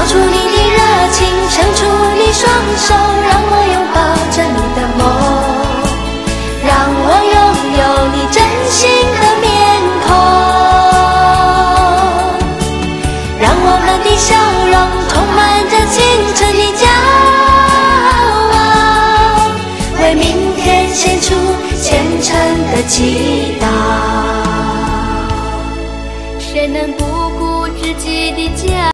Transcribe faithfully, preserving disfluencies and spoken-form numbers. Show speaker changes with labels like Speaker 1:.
Speaker 1: 出你的热情，伸出你双手，让我拥抱着你的梦，让我拥有你真心的面孔，让我们的笑容充满着青春的骄傲，为明天献出虔诚的祈祷。